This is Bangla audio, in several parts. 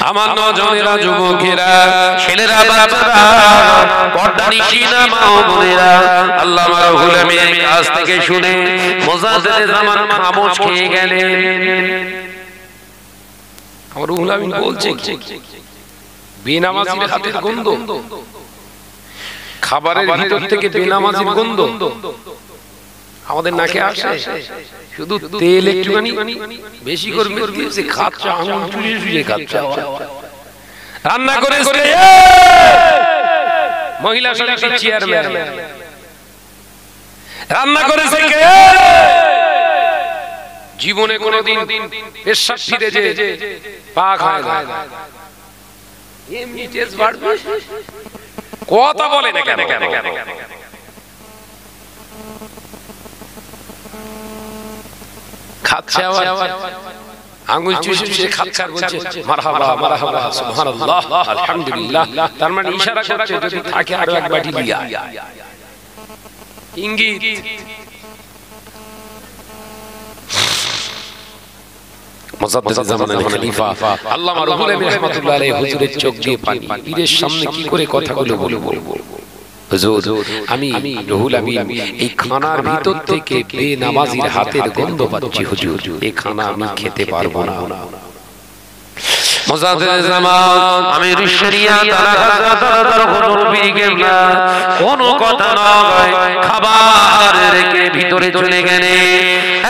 আমার নজনেরা যুবকেরা ছেলেরা বাচ্চারা পর্দানিশিনা মা ও বোনেরা আল্লামা রুহুল আমিনের কাছ থেকে শুনে মুজাদ্দিদে জামান খামোশ খেয়ে গেলেন। আমার রুহুল আমিন বলছে বেনামাজির হাতের গন্ধ, খাবারের ভিতর থেকে বেনামাজির গন্ধ আমাদের নাকে আসে, শুধু তেল একটুখানি বেশি করে দিয়েছে, খাচ্ছে আঙুল চুষে চুষে খাচ্ছে। রান্না করে মহিলা সমিতির চেয়ারম্যান রান্না করেছে কে? জীবনে কোনোদিন পেশাব ফিরে যে পাক হয় না, এমনি টেস্ট বাড়বে, কথা বলে না কেন? খাচ্ছে আবার আঙ্গুল চুষে চুষে খাচ্ছে আর বলছে মারহাবা মারহাবা সুবহানাল্লাহ আলহামদুলিল্লাহ। তার মানে ইশারা করছে যদি থাকে আরো এক বাটি দিয়া, ইঙ্গিত। মুজাদ্দিদে জামানের খলিফা আল্লামা রুহুল আমিন রাহমাতুল্লাহ আলাইহি হুজুরের চোখ দিয়ে পানি, পীরের সামনে কি করে কথাগুলো বলবো? হুজুর আমি রুহুল আমিন এই খানার ভিতর থেকে বেনামাজির হাতের গন্ধ পাচ্ছি হুজুর, এই খানা আমি খেতে পারবো না। মুজাদ্দিদে জামান আমির শরিয়াত আলা হুজুর পীর কেবলা কোনো কথা নয়, খাবার রেখে ভিতরে চলে গেলেন।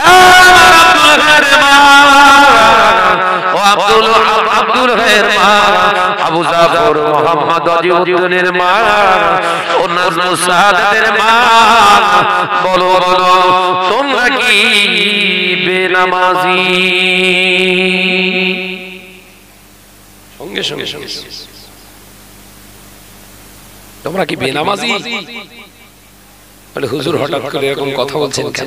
আব্দুল হের মা, আবু জাফর মোহাম্মদ আজিউদ্দিনের মা, অন্যান্য সাহাবাদের মা, বলো বলো তোমরা কি বেনামাজি? সঙ্গে সঙ্গে তোমরা কি বেনামাজি? বলে হুজুর হঠাৎ করে এরকম কথা বলছেন কেন?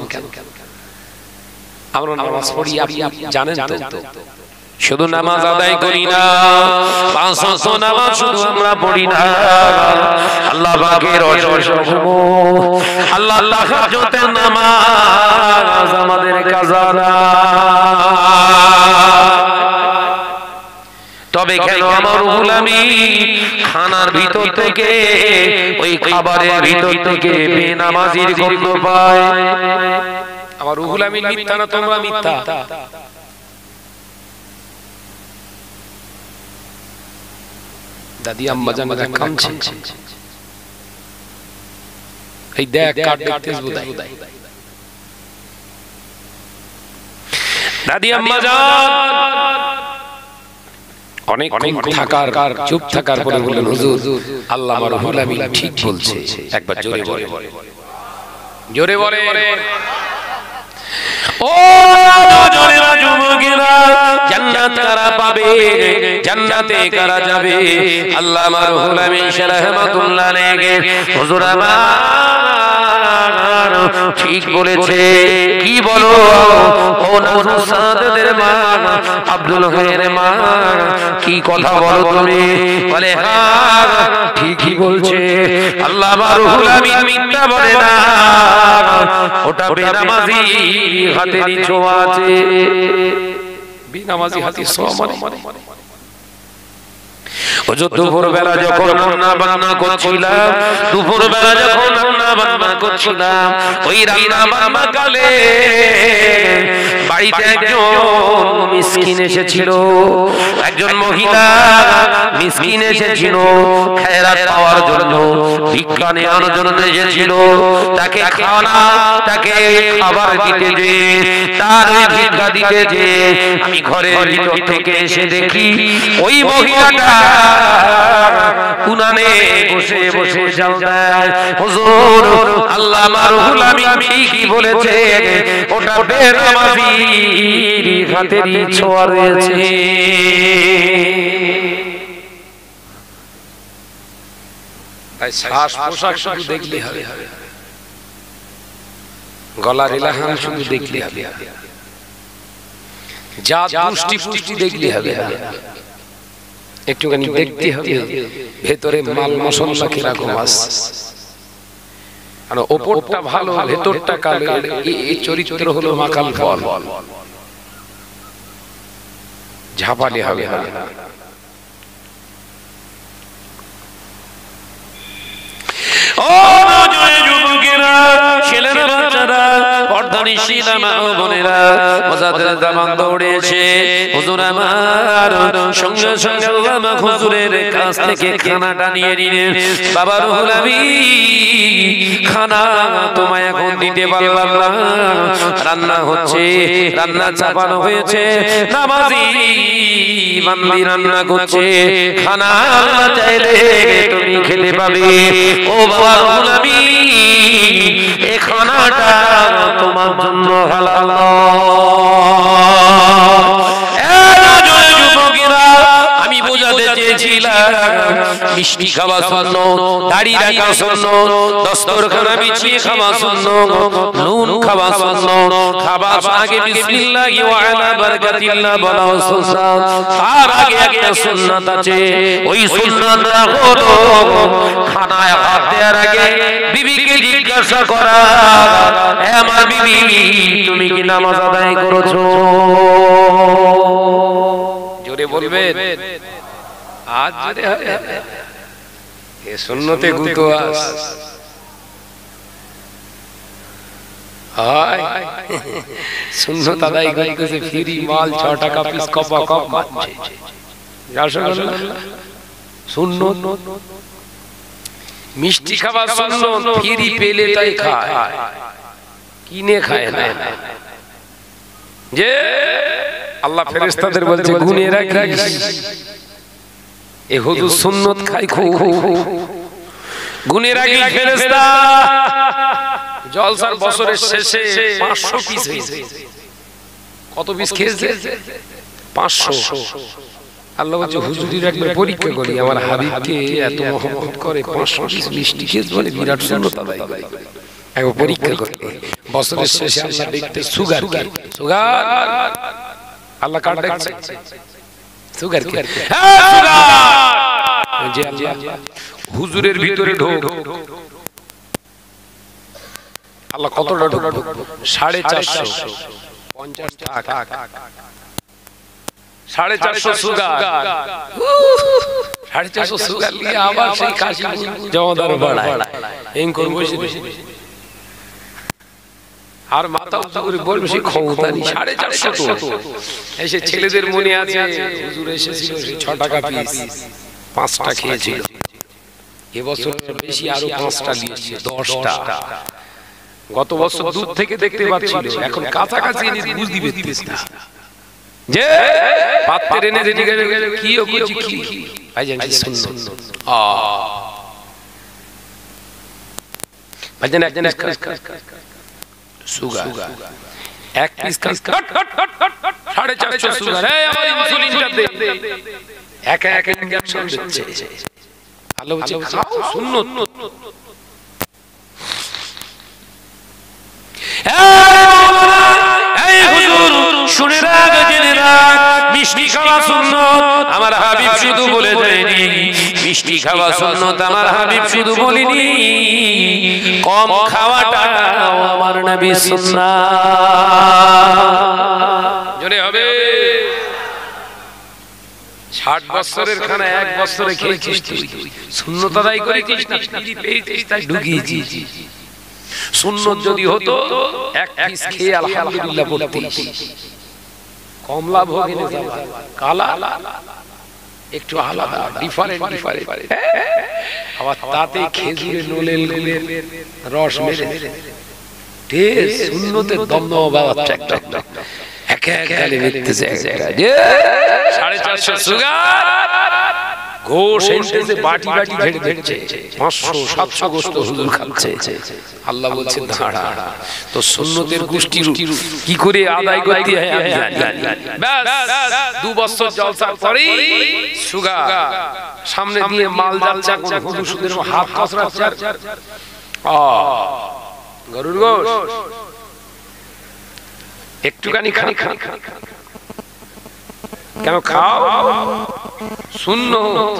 আমরা নামাজ পড়ি, আপনি জানেন তো, শুধু নামাজ আদায় করি না, পাঁচ ওয়াক্ত নামাজ শুধু আমরা পড়ি না, আল্লাহ পাকের অশেষ আল্লাহ তাহাজ্জুদের নামাজ আমাদের কাজা না। তবে কেন আমার রুহুল আমিন খানার ভিতর থেকে, ওই খাবারের ভিতর থেকে বেনামাজির গন্ধ পায়? আমার রুহুল আমিন মিথ্যা না তোমরা মিথ্যা? দাদি আম্মা জানেরা কাঁদছে, এই দেখ কাট দেখতেছ বোধহয়। দাদি আম্মা জান অনেক থাকার চুপ থাকার পরে বললেন হুজুর আল্লামা রুহুল আমিন ঠিক বলছে, একবার জোরে বলে, জোরে বলে। ও নজরেরা যুবকেরা, জান্নাত কারা পাবে, জান্নাতে কারা যাবে? আল্লামা রুহুল আমিন রাহমাতুল্লাহ আলাইহি হুজুর আমার ঠিক বলেছে। কি বলো? ও নজর সাদাতের মা, আব্দুল হের মা, কি কথা বলো তুমি? বলে হ্যাঁ ঠিকই বলছে, আল্লামা রুহুল আমিন মিথ্যা বলে না, ওটা বেনামাজি হাতেরই ছোঁয়া আছে। বেনামাজি হাতের ছোঁয়া মানে দুপুর বেলা যখন রান্না বান্না করছিলাম, দুপুর বেলা যখন রান্না বান্না করছিলাম, ওই রান্না বান্না কালে বাড়িতে একজন মিসকিন এসেছিল, একজন মহিলা মিসকিন এসেছিল খেরাত পাওয়ার জন্য, ভিক্ষা নেওয়ার জন্য এসেছিল। তাকে খাওয়ানা, তাকে খাবার দিতে যে, তার ভিক্ষা দিতে যে আমি ঘরের ভিতর থেকে এসে দেখি ওই মহিলাটা উনানে বসে বসে জাল দেয়। হুজুর আল্লামা রুহুল আমিন ঠিকই বলেছে, ওটা বেনামাজির হাতেরই ছোঁয়া রয়েছে। তাই শ্বাস প্রশ্বাস শুধু দেখলে হবে, গলার এলাহান শুধু দেখলে হবে, যা পুষ্টি পুষ্টি দেখলে হবে, একটুখানি দেখতে হবে ভেতরে মাল মশলা কিরকম আছে, আর ওপরটা ভালো ভেতরটা কালো, এই চরিত্র হলো মাকাল ফল, ঝাপালে হবে না। ও নজরে যুবকেরা, ছেলেরা, বাচ্চারা, পর্দানিশীলা মা ও বোনেরা, মুজাদ্দেদ জামান দৌড়েছে। হুজুর আমার সঙ্গে সঙ্গে আল্লামা হুজুরের কাছ থেকে খানাটা নিয়ে নিলেন। বাবা রুহুল আমিন, খানা তোমায় এখন দিতে পারলাম না, রান্না হচ্ছে, রান্না চাপানো হয়েছে, নামাজি বান্দি রান্না করছে, খানা চাইলে তুমি খেতে পাবে। ও বাবা রুহুল আমিন, এই খানাটা তোমার জন্য হালাল। আমি বোঝাতে চেয়েছিলাম মিষ্টি খাওয়া সুন্নত, দাড়ি রাখা সুন্নত, দস্তরখানা বিছিয়ে খাওয়া সুন্নত, নুন খাওয়া সুন্নত, খাবার আগে বিসমিল্লাহি ওয়া আলা বারাকাতিল্লাহ বলা সুন্নাত। তার আগে একটা সুন্নাত আছে, ওই সুন্নাতটা হলো খানায় হাত দেওয়ার আগে বিবিকে জিজ্ঞাসা করা, হে আমার বিবি তুমি কি নামাজ আদায় করেছো? জোরে বলবেন, আজ জোরে হবে। এ সুন্নতে গুতো আস হয়, সুন্নত আদায় করতেছে, ফ্রি মাল 6 টাকা পিস কপা কপ মারছে। রাসূলুল্লাহ সুন্নত, মিষ্টি খাওয়া সুন্নত, ফ্রি পেলে তাই খায়, কিনে খায় না। যে আল্লাহ ফেরেশতাদের বলছে গুনে রাখিস, এ হুজুর সুন্নত খাই খুব, গুনে রাখি ফেরেশতা। জলসার বছরের শেষে 500 পিস হয়েছে। কত পিস খেয়েছে? 500। আল্লাহ বলছে হুজুরির একবার পরীক্ষা করি, আমার হাবিবকে এত মহব্বত করে, 500 পিস মিষ্টি খেয়েছে বলে বিরাট সুন্নত আদায় করে। একবার পরীক্ষা করি, বছরের শেষে আল্লাহ দেখতে সুগার কে, সুগার আল্লাহ কার দেখছে, সুগার কে, হ্যাঁ সুগার। যে আল্লাহ হুজুরের ভিতরে ঢোক, আল্লাহ কতটা ঢোক? 450, 50 টাকা, 450 সুগার, 450 সুগার নিয়ে আবার সেই কাশি জমাদার বাড়ায়, এই করব আর মাথা উঁচু করে বলবে সে ক্ষমতা নেই। 450 তো এসে ছেলেদের মনে আছে হুজুর এসেছিল, 6 টাকা পিস 5টা খেয়েছিল। এবছর বেশি আরো 5টা দিয়েছে, 10টা। গত বছর দূর থেকে দেখতে পাচ্ছিল, এখন কাছাকাছি এনে বুঝতে পারতেছ না যে পাত্রে এনে যে কি ও কিছু কি ভাইজান সুন্নত। ভাইজান একজন সুগার এক পিস কাট কাট কাট কাট 450 সুগার, এই আমার ইনসুলিনটা দে, একা একা ইনজেকশন দিচ্ছে। আল্লাহ বলছে খাও সুন্নত। এই হুজুর শুনে রাখ, জেনে রাখ, মিষ্টি খাওয়া সুন্নত আমার হাবিব শুধু বলে দেয়নি, মিষ্টি খাওয়া সুন্নত আমার হাবিব শুধু বলেনি, কম খাওয়াটাও আমার নবী সুন্নাত। জোরে হবে। 60 বছরের খানা 1 বছরে খেয়েছিস তুই, সুন্নত আদায় করেছিস না, পেয়েছিস তাই ঢুকিয়েছিস। সুন্নত যদি হতো 1 পিস খেয়ে আলহামদুলিল্লাহ বলতিস, কমলা ভোগ এনে যাবা, কালা একটু আলাদা, ডিফারেন্ট। আবার তাতে খেজুরের নলের রস মেরে টেস্ট, সুন্নতের দমদমা বাবাচ্ছে একটা একা একা গালে মিটতেছে। 450 সুগার, গোশ এসে বাটি বাটি ঝেড়ে দিচ্ছে, 500-700 গোশত হুজুর খাচ্ছে। আল্লাহ বলছে দাঁড়া, তো সুন্নতের গোশটি কি করে আদায় করতে হয় আমি জানি। ব্যাস 2 বছর জলসার পরে সুগার সামনে দিয়ে মাল যাচ্ছে, এখন হুজুর সুদের হাত কসরাচ্ছে, গরুর গোশ একটুখানি খানি খান, কেন খাও সুন্নত।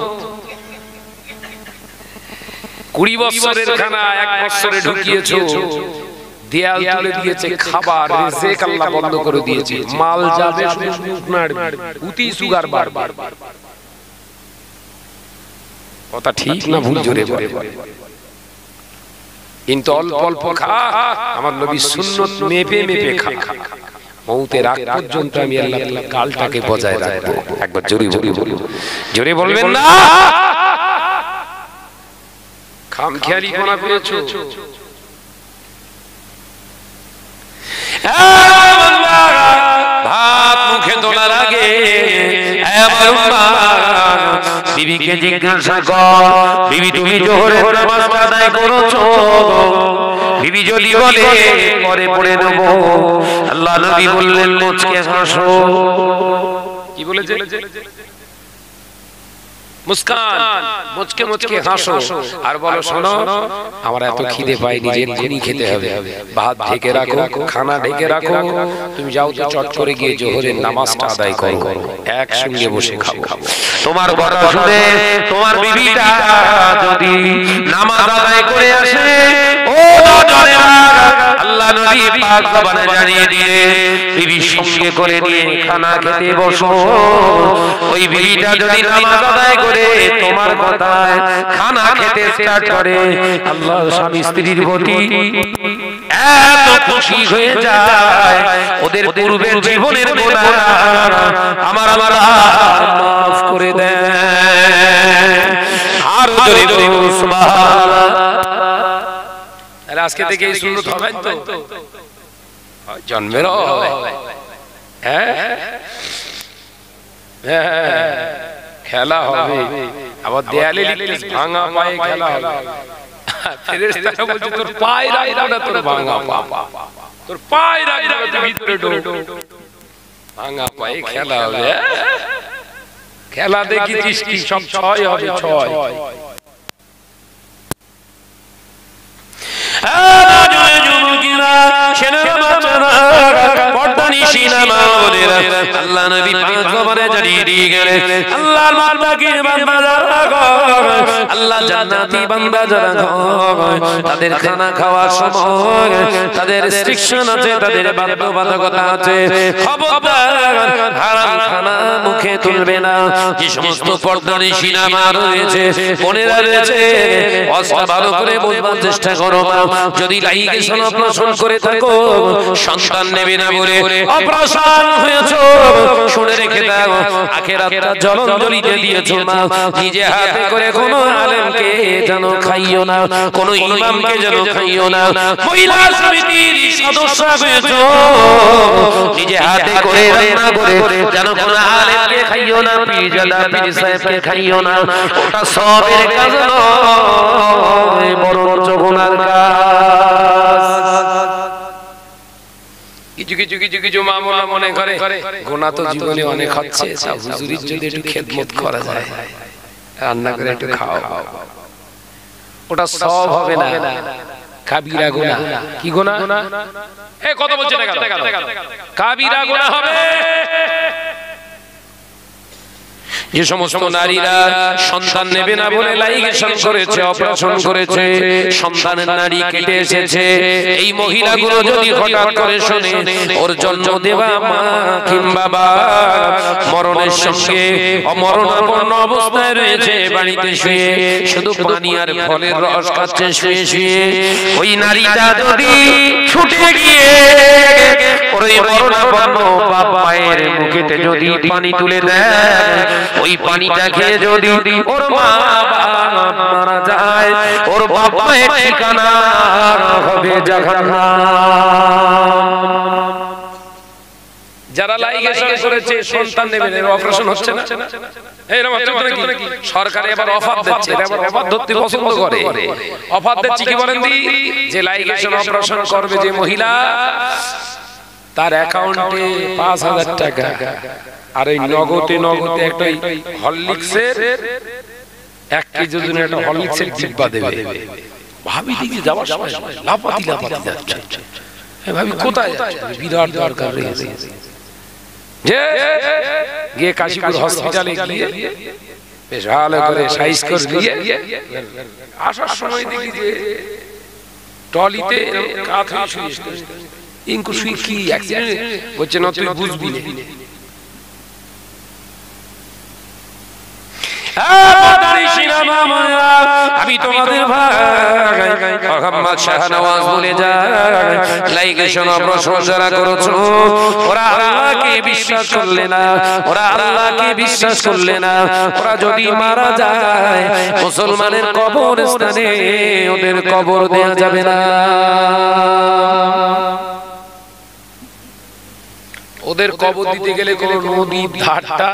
20 বছরের খানা 1 বছরে ঢুকিয়েছো, দেয়াল তুলে দিয়েছে খাবার, রিজিক আল্লাহ বন্ধ করে দিয়েছে, মাল যাবে শুকনার উতি সুগার বারবার। কথা ঠিক না ভুল? জোরে বলে কিন্তু অল্প অল্প খা, আমার নবী সুন্নত মেপে মেপে খা। মৌতের আগ পর্যন্ত আমি আল্লাহ গালটাকে বজায় রাখবো। একবার জোরে বলি, জোরে বলবেন না। খামখেয়ালি কোনা করেছো। ভাত মুখে তোলার আগে বিবিকে জিজ্ঞাসা কর, বিবি তুমি জোহরের নামাজ আদায় করেছো? বিবি যদি বলে পরে পড়ে দেব। আল্লাহ নবী বললেন মুচকে হাসো। কি বলেছে? মুস্কান, মুচকে মুচকে হাসো আর বলো শোনো আমার এত খিদে পাইনি যে এক্ষুনি খেতে হবে, ভাত ঢেকে রাখো, খানা ঢেকে রাখো, তুমি যাও তো চট করে গিয়ে জোহরের নামাজটা আদায় করো, একসঙ্গে বসে খাবো। তোমার কথা শুনে তোমার বিবিটা যদি নামাজ আদায় করে আসে, ও আল্লাহ নবী পাক জবানে জানিয়ে দিয়ে বিবির সঙ্গে করে নিয়ে খানা খেতে বসো। ওই বিবিটা যদি নামাজ আদায় করে তোমার কথায় খানা খেতে স্টার্ট করে, আল্লাহ স্বামী স্ত্রীর প্রতি এত খুশি হয়ে যায়, ওদের পূর্বের জীবনের গুনাহ আমার আল্লাহ মাফ করে দেন। আর জোরে বলুন সুবহানাল্লাহ। তাহলে আজকে থেকে এই সুন্নত হবে তো, জন্মেরও হবে। হ্যাঁ খেলা হবে, আবার দেয়ালে লিখলে ভাঙা পায়ে খেলা হবে। ফেরেশতারা বলছে তোর পায়ে রাখবো না, তোর ভাঙা পা, তোর পায়ে রাখবো না, তুই ভিতরে ঢোক। ভাঙা পায়ে খেলা হবে। খেলা দেখিস কি সব ছয় হবে, ছয়। আল্লাহ নবী পাক জবানে জানিয়ে দিয়ে গেলেন, আল্লাহর বান্দাকে বান্দা যারা আল্লাহ জান্নাতি বান্দা যারা তাদের খানা খাওয়ার সময় তাদের রেস্ট্রিকশন আছে, তাদের বাধ্যবাধকতা আছে। খবরদার হারাম খানা মুখে তুলবে না। যে সমস্ত পর্দানিশী নামা রয়েছে, বোনেরা রয়েছে, অস্ত্র ভালো করে বুঝবার চেষ্টা করো। যদি লাইগেশন অপারেশন করে থাকো, সন্তান নেবে না বলে অপারেশন হয়েছে, শুনে রেখে দাও আখিরাতটা জলঞ্জলিতে দিয়েছো না। নিজে হাতে করে কোনো আলেমকে যেন খাইও না, কোনো ইমামকে যেন খাইও না। মহিলা সমিতির সদস্য হয়েছো, নিজে হাতে করে রান্না করে যেন কোনো আলেমকে খাইও না, পীরজাদা পীর সাহেবকে খাইও না। ওটা সবের কাজ নয়, বরঞ্চ গুনার কাজ। কিছু মামলা মনে করে গুনাহ তো জীবনে অনেক হচ্ছে, হুজুরির যদি একটু খেদমত করা যায়, রান্না করে একটু খাও, ওটা সব হবে না, কাবিরা গুনাহ। কি গুনাহ? এই কথা বলছে না, কাবিরা গুনাহ হবে। যে সমস্ত নারীরা সন্তান নেবে না বলে লাইগেশন করেছে, অপারেশন করেছে, সন্তানের নারী কেটে এসেছে, এই মহিলাগুলো যদি হঠাৎ করে শুনে ওর জন্ম দেওয়া মা কিংবা বাবা মরণের সঙ্গে অমরণাপন্ন অবস্থায় রয়েছে, বাড়িতে শুয়ে শুধু পানি আর ফলের রস খাচ্ছে শুয়ে শুয়ে, ওই নারীটা যদি ছুটে গিয়ে ওই মরণাপন্ন বাবার মুখেতে যদি পানি তুলে দেয়, ওই পানিটা খেয়ে যদি ওর মা মারা যায়, ওর বাবার ঠিকানা হবে জাহান্নাম। যারা লাইগেশন করেছে সন্তান নেবে না, অপারেশন হচ্ছে না, এরকম হচ্ছে নাকি? সরকার এবার অফার দিচ্ছে, এবার অফার ধরতে পছন্দ করে। অফার দিচ্ছে কি বলেন দি? যে লাইগেশন অপারেশন করবে যে মহিলা, তার অ্যাকাউন্টে ৫,০০০ টাকা আর এই নগদে একটা হরলিক্সের ১ কেজির জন্য একটা হরলিক্সের ডিব্বা দেবে। ভাবি দিকে যাওয়ার সময় লাপাতি যাচ্ছে, ভাবি কোথায় যাচ্ছে, বিরাট দরকার রয়েছে, যে গিয়ে কাশীপুর হসপিটালে গিয়ে বেশ ভালো করে সাইজ করে দিয়ে আসার সময় দেখি যে টলিতে কাঁথা শুয়ে ইনকু শুয়ে কি অ্যাক্সিডেন্ট হচ্ছে না, তুই বুঝবি না। আমি তোমাদের ভাই মোহাম্মদ শাহনওয়াজ বলে যায় লাইকে শোনো প্রশংসা করেছো ওরা আল্লাহকে বিশ্বাস করলে না ওরা আল্লাহকে বিশ্বাস করলে না ওরা যদি মারা যায় মুসলমানের কবরস্থানে ওদের কবর দেয়া যাবে না ওদের কবর দিতে গেলে কোন নদীর ধারটা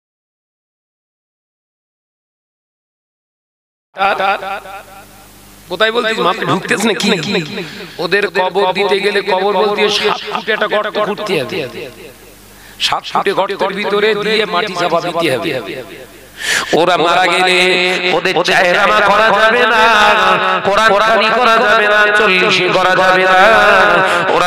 কোথায় বলতিস মাথা ঢুকতেছ না কি ওদের কবর দিতে গেলে কবর বলতে 7 ফুটে একটা গর্ত খুঁড়তে হবে 7 ফুটে গর্তের ভিতরে দিয়ে মাটি চাপা দিতে হবে ওরা মারা গেলে ওদের চেহারা করা যাবে না কোরআন পানি করা যাবে না 40 করা যাবে না ওরা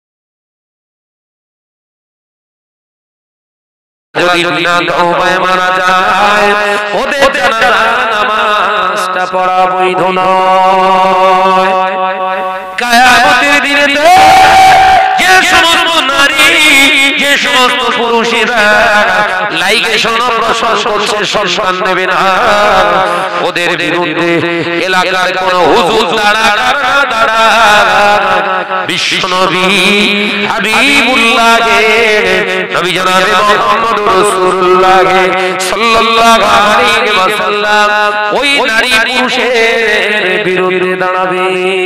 যদি বিনা তওবায় মারা যায় ওদের জানাজা নামাজটা পড়া বৈধ নয় কিয়ামতের দিনে যে সমস্ত নারী যে সমস্ত পুরুষেরা লাইকে শোনো প্রশংসা করছে সম্মান নেবে না ওদের বিরুদ্ধে এলাকার কোন হুজুর দাঁড়া বিশ্বনবী হাবিবুল্লাহকে নবী জনাবে মুহাম্মদ রাসূলুল্লাহ সাল্লাল্লাহু আলাইহি ওয়াসাল্লাম ওই নারী পুরুষের বিরুদ্ধে দাঁড়াবে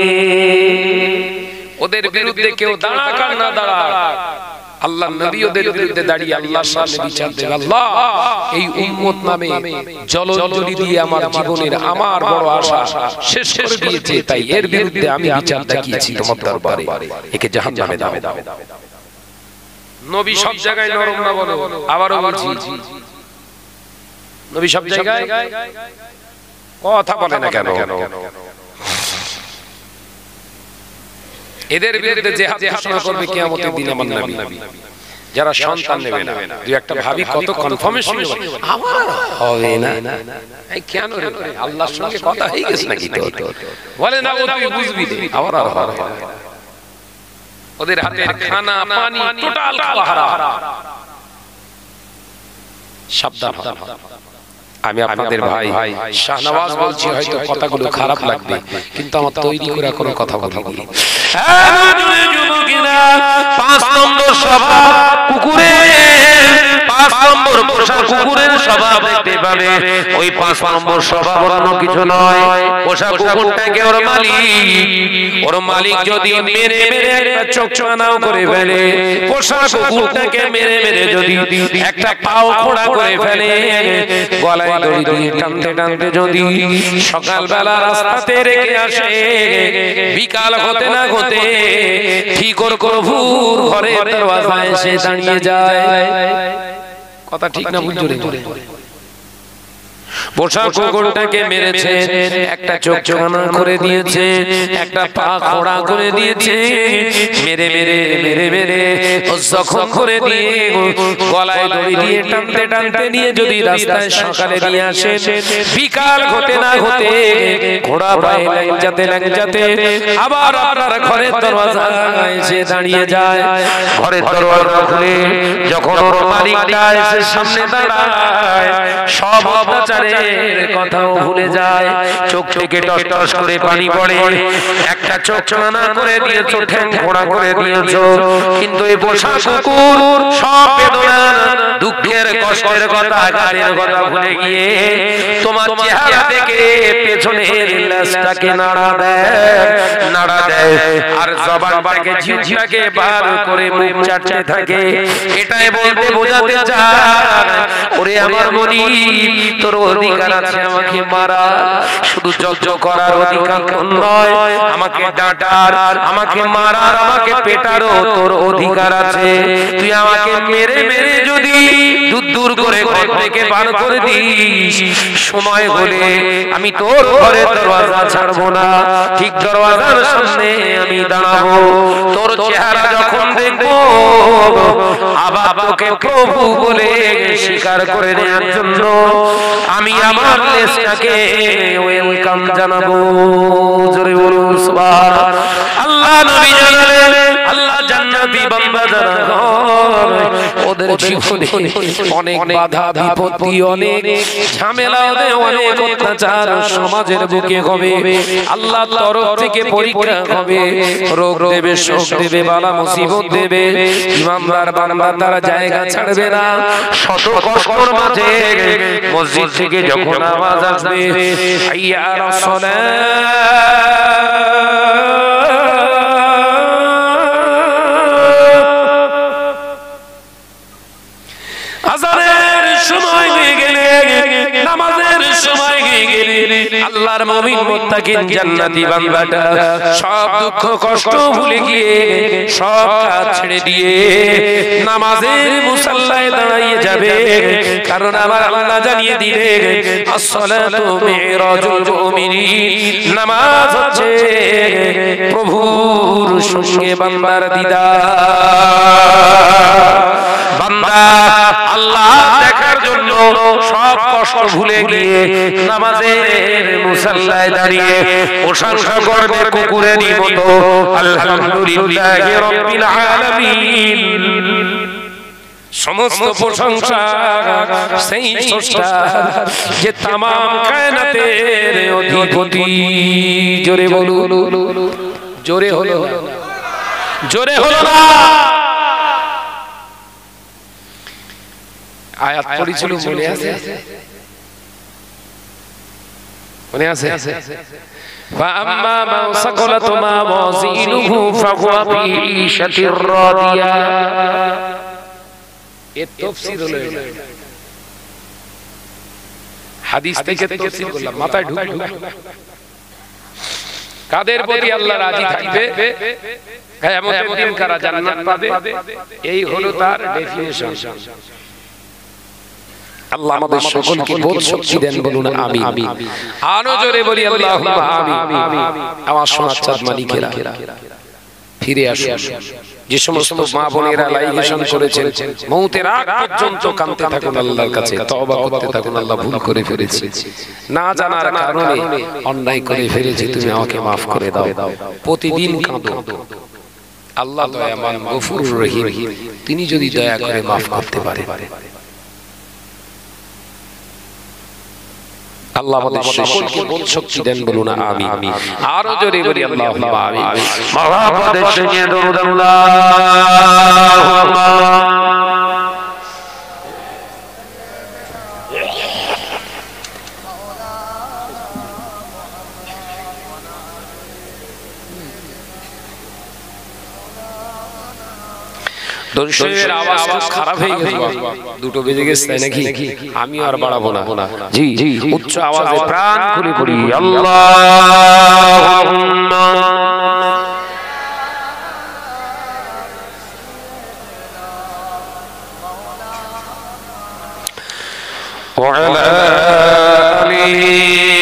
ওদের বিরুদ্ধে কেউ দাঁড়াক আর না দাঁড়াক আল্লাহ নবী ওদের বিরুদ্ধে দাঁড়িয়ে আল্লাহর সামনে বিচার দেবে আল্লাহ এই উম্মত নামে জলজলি দিয়ে আমার জীবনের আমার বড় আশা শেষ করে দিয়েছে তাই এর বিরুদ্ধে আমি বিচার দেখিয়েছি তোমার দরবারে একে জাহান্নামে দাও নবী সব জায়গায় নরম না বলো আবারো বলছি নবী সব জায়গায় কথা বলে না কেন এদের বিরুদ্ধে জিহাদ ঘোষণা করবে কিয়ামতের দিনে আমার নবী যারা সন্তান নেবে না দুই একটা ভাবি কত কনফার্মেশন আমার হবে না এই কেন রে আল্লাহর সঙ্গে কথা হয়ে গেছে নাকি তো বলে না ও তুই বুঝবি আবার আর হবে ওদের হাতের খানা পানি টোটাল খাওয়া হারাম সাবধান হন আমি আপনাদের ভাই শাহনওয়াজ বলছি হয়তো কথাগুলো খারাপ লাগবে কিন্তু আমার তৈরি করা কোনো কথা বলিনি 5 নম্বর স্বভাব কুকুরের 5 নম্বর পোষা কুকুরের স্বভাব দেখতে পাবে ওই 5 নম্বর স্বভাব অন্য কিছু নয় পোষা কুকুরটাকে ওর মালিক যদি মেরে মেরে একটা চোখচোনাও করে ফেলে পোষা কুকুরটাকে মেরে মেরে যদি একটা পাও খোঁড়া করে ফেলে গলায় দড়ি দিয়ে টানতে টানতে যদি সকালবেলা রাস্তাতে রেখে আসে বিকাল হতে না হতে ঠিক ওর প্রভুর ঘরের দরওয়াজায় এসে দাঁড়িয়ে যায় কথা ঠিক না ভুল জোরে পোষা কুকুরটাকে মেরেছে একটা চোখ চোখানা করে দিয়েছে একটা পা খোড়া করে দিয়েছে মেরে মেরে মেরে মেরে জখম করে দিয়ে গলায় দড়ি দিয়ে টানতে টানতে নিয়ে যদি রাস্তায় সকালে নিয়ে আসে বিকাল হতে না হতে ঘোড়া পায়ে ল্যাংচাতে আবার আপনার ঘরের দরওয়াজায় এসে দাঁড়িয়ে যায় ঘরের দরওয়াজা খুলে যখন ওর মালিকটা এসে সামনে দাঁড়ায় সব অত্যাচারের কথাও ভুলে যায় চোখ থেকে টস টস করে পানি পড়ে একটা চোখ চোনা করে দিয়েছো ঠ্যাং খোঁড়া করে দিয়েছো কিন্তু এই পোষা কুকুর সব বেদনা দুঃখের কষ্টের কথা আঘাতের কথা ভুলে গিয়ে তোমার চেহারা থেকে পেছনের লেজটাকে নাড়া দেয় আর জবানটাকে জিহ্বাকে বার করে মুখ চাটতে থাকে এটাই বলতে বোঝাতে চায় ওরে আমার মনিব তোর অধিকার আছে আমাকে মারা শুধু যজ্ঞ করার অধিকার নয় আমাকে ডাঁটার আমাকে মারার আমাকে পেটারও তোর অধিকার আছে তুই আমাকে মেরে মেরে যদি দূর করে ঘর থেকে বার করে দিস সময় হলে আমি তোর ঘরের দরওয়াজা ছাড়বো না ঠিক দরওয়াজার সামনে আমি দাঁড়াবো তোর চেহারা যখন দেখবো আবার তোকে প্রভু বলে স্বীকার করে নেওয়ার জন্য আমি আমার লেজটাকে ওয়েলকাম জানাবো জোরে বলুন সুবহানাল্লাহ আল্লাহ নবী জানালেন আল্লাহ জান্নাত জান্নাতি বান্দা যারা ওদের জীবনে অনেক বাধা বিপত্তি, অনেক ঝামেলা, অনেক অত্যাচার সমাজের বুকে হবে। আল্লাহর তরফ থেকে পরীক্ষা হবে, রোগ দেবে, শোক দেবে, বালা মুসিবত দেবে। ইমানদার বান্দা তারা জায়গা ছাড়বে না। শত কষ্টর মাঝে মসজিদ থেকে যখন আওয়াজ আসবে হাইয়া আলাস সালাত, আযানের সময় হয়ে গেলে, নামাজের সময় হয়ে গেলে আল্লাহর মুমিন মুত্তাকিন জান্নাতি বান্দাটা সব দুঃখ কষ্ট ভুলে গিয়ে সব কাজ ছেড়ে দিয়ে নামাজের মুসাল্লায় দাঁড়িয়ে যাবে। কারণ আমার আল্লাহ জানিয়ে দিলে আসসালাতু মিরাজুল মুমিনিন, নামাজ হচ্ছে প্রভুর সঙ্গে বান্দার দিদার। বান্দা আল্লাহ দেখার জন্য সব কষ্ট ভুলে গিয়ে নামাজের মুসাল্লায় দাঁড়িয়ে প্রশংসা করবে কুকুরের মতো, আলহামদুলিল্লাহি রাব্বিল আলামিন। সমস্ত প্রশংসা সেই স্রষ্টা যে तमाम কায়নাতের অধিপতি। জোরে বলুন, জোরে হলো, জোরে হলো না। আয়াত পড়েছিল, মনে আছে? মনে আছে? فأما من ثقلت موازينه فهو في عيشة راضية। এর তাফসীর হলো হাদিস থেকে তাফসীর করলাম, মাথায় ঢুকলো। কাদের প্রতি আল্লাহ রাজি থাকবে, কিয়ামতের দিন কারা জান্নাত পাবে, এই হলো তার ডেফিনিশন। আল্লাহ আমাদের সকলকে বোধ শক্তি দেন, বলুন আমিন। আরো জোরে বলি আল্লাহুম্মা আমিন। আমার সোনার চাঁদ মালিকেরা ফিরে আসুন। যে সমস্ত মা বোনেরা লাইগেশন করেছেন, মওতের আগ পর্যন্ত কাঁদতে থাকুন আল্লাহর কাছে, তওবা করতে থাকুন, আল্লাহ ভুল করে ফেলেছি, না জানার কারণে অন্যায় করে ফেলেছি, তুমি আমাকে মাফ করে দাও। প্রতিদিন কাঁদো। আল্লাহ দয়াবান গফুরুর রহিম, তিনি যদি দয়া করে মাফ করতে পারে। আল্লাহ আমাদের সকলকে বোধ শক্তি দেন, বলুন আমিন। আরো জোরে বলি আল্লাহুম্মা আমিন। মহাপদে সঙ্গে দরুদ আল্লাহুম্মা দর্শকের আওয়াজ খারাপ হয়ে গেছে, দুটো বেজে গেছে তাই নাকি? আমি আর বাড়াবো না। জি জি, উচ্চ আওয়াজে প্রাণ খুলে পড়ি আল্লাহুম্মা ওয়া আলা আলিহি।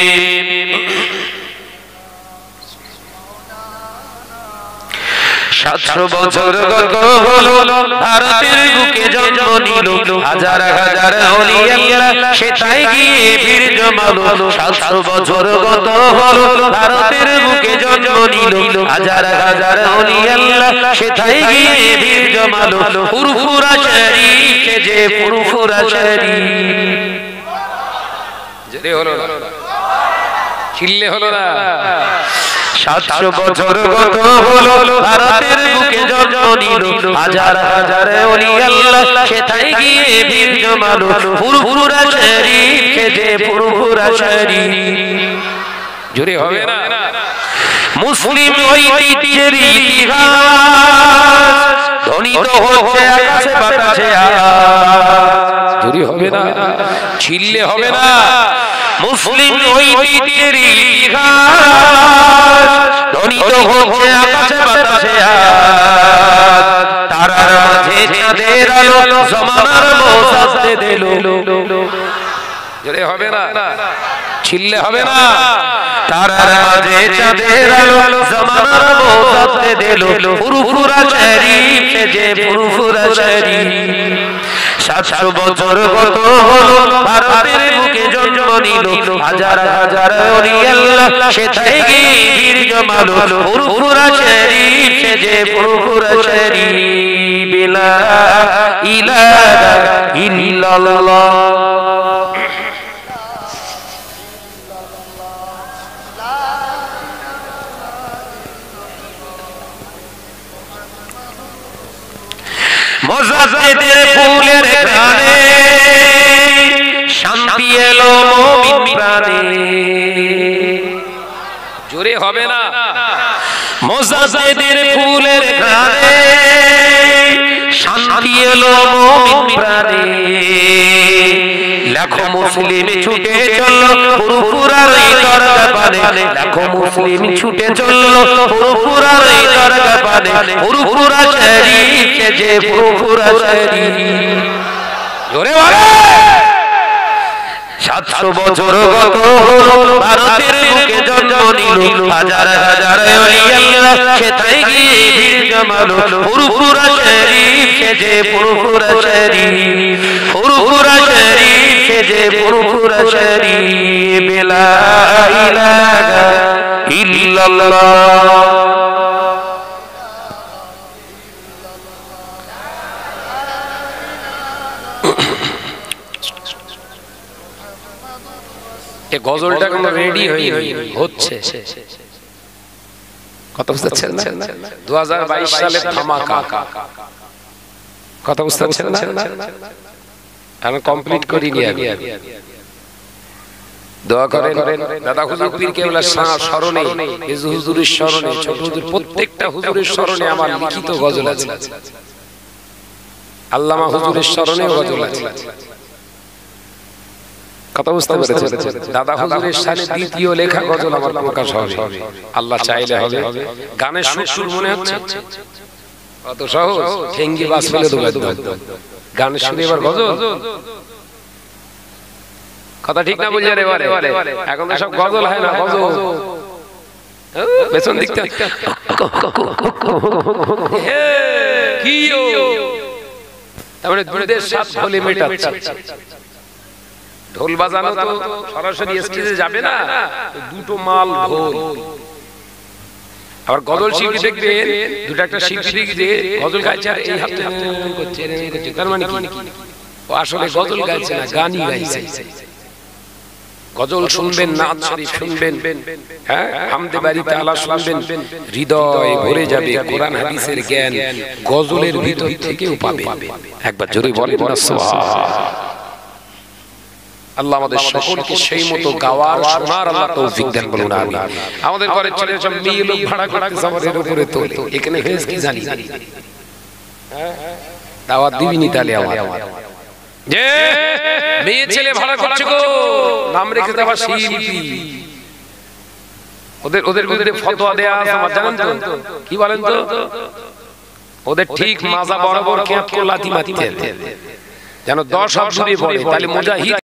700 বছর গত হলো ভারতের বুকে জন্ম নিল, হাজার হাজার ওলি আল্লাহ সেটাই গিয়ে বীর জমালো। 700 বছর গত হলো ভারতের বুকে জন্ম নিল, হাজার হাজার ওলি আল্লাহ সেটাই গিয়ে বীর জমালো। ফুরফুরা শরীফ যে ফুরফুরা শরীফ, জেরে হলো না, চিল্লে হলো না। 700 বছর গত হলো ভারতের বুকে জন্ম নিল, হাজার হাজার ওলি আল্লাহ সেটাই গিয়ে বীর জমালো। ফুরফুরা শরীফ যে ফুরফুরা শরীফ, জোরে হবে না। মুসলিম ঐতিহ্যের ইতিহাস ধ্বনিত হচ্ছে আকাশে বাতাসে আজ, জোরে হবে না, চিল্লে হবে না। মুসলিম ঐতিহ্যের ইতিহাস ধ্বনিত হচ্ছে আকাশে বাতাসে আজ, তারার মাঝে চাঁদের আলো জমানার মোসাজতে দিল। জোরে হবে না, চিল্লে হবে না। তারার মাঝে চাঁদের আলো জমানার মোসাজতে দিল। ফুরফুরা শরীফ যে ফুরফুরা শরীফ, 700 বছর গত হলো ভারতের বুকে বুকে জন্ম নিল হাজার হাজার ওলি আল্লাহ সেথায় গিয়ে ভিড় জমালো ফুরফুরা শরীফ সেজে ফুরফুরা শরীফ লা ইলাহা ইল্লাল্লাহ। মুজাদ্দিদের ফুলের গানে শান্তি এলো মুমিন প্রাণে। জোরে হবে না। মুজাদ্দিদের ফুলের গানে শান্তি এলো মুমিন প্রাণে। লাখো মুসলিম ছুটে চলল ফুরফুরার এই দরগা পানে। লাখো মুসলিম ছুটে চলল ফুরফুরার এই দরগা পানে। ফুরফুরা শরীফ যে ফুরফুরা শরীফ। জোরে বলে। 700 বছর গত হলো ভারতের বুকে জন্ম নিল হাজার হাজার ওলি আল্লাহ সেথায় গিয়ে ভিড় জমালো ফুরফুরা শরীফ সেজে ফুরফুরা শরীফ। ফুরফুরা শরীফ সেজে ফুরফুরা শরীফ লা ইলাহা ইল্লাল্লাহ। এই গজলটা কোনো রেডি হচ্ছে। কথা বুঝতে পারছেন না? 2022 সালে ধামাকা। কথা বুঝতে পারছেন না? আমি কমপ্লিট করিনি আমি। দোয়া করেন দাদা হুজুর পীর কেবলা স্মরণে, হুজুরের স্মরণে, ছোট হুজুর প্রত্যেকটা হুজুরের স্মরণে আমার লিখিত গজল আছে। আল্লামা হুজুরের স্মরণেও গজল আছে। কথা বুঝতে পেরেছেন? দাদা হুজুরের শানে দ্বিতীয় লেখা গজল আমার প্রকাশ হবে, আল্লাহ চাইলে হবে। গানের সুর মনে হচ্ছে কত সহজ, ঠেঙ্গি বাস ফেলে দেবো একদম। গানের সুরে এবার গজল। কথা ঠিক না বুঝে রে বারে? এখন তো সব গজল হয় না, গজল পেছন দিকটা কি তারপরে দুধের স্বাদ ঢোলে মেটাচ্ছে। ঢোল বাজানো তো সরাসরি স্টেজে যাবে না, দুটো মাল ঢোল। আবার গজল শিল্পী দেখবে দুটো একটা শিল্পী দেখবে গজল গাইছে আর এই হাতে করছে, তার মানে কি? ও আসলে গজল গাইছে না, গানই গাইছে। গজল শুনবেন, নাচ শরীফ শুনবেন, হ্যাঁ হামদে বাড়ি তাআলা শুনবেন, হৃদয় ভরে যাবে কোরআন হাদিসের জ্ঞান গজলের ভিতর থেকেও পাবে। একবার জোরে বলেন না সুবহানাল্লাহ। আল্লাহ আমাদের সকলকে সেই মতো গাওয়ার শোনার আল্লাহ তৌফিক দেন, বলুন আমিন। আমাদের ঘরে ছেলে সব মেয়ে লোক ভাড়া করতে আমাদের উপরে তোলে, এখানে হয়েছে কি জানি? দাওয়াত দিবিনি তাহলে আমার যে মেয়ে ছেলে ভাড়া করছে গো, নাম রেখে দেওয়া শিল্পী। ওদের বিরুদ্ধে ফতোয়া দেয়া আছে আমার, জানেন তো? কি বলেন তো? ওদের ঠিক মাজা বরাবর কেঁত করে লাথি মারতে যেন 10 হাত দূরে পড়ে, তাহলে মুজাহিদ